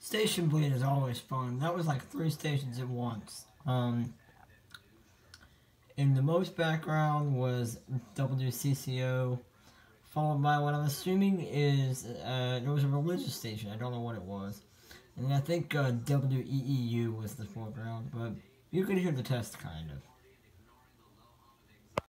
Station Bleed is always fun. That was like 3 stations at once. In the most background was WCCO, followed by what I'm assuming is, there was a religious station, I don't know what it was. And I think WEEU was the foreground, but you could hear the test kind of.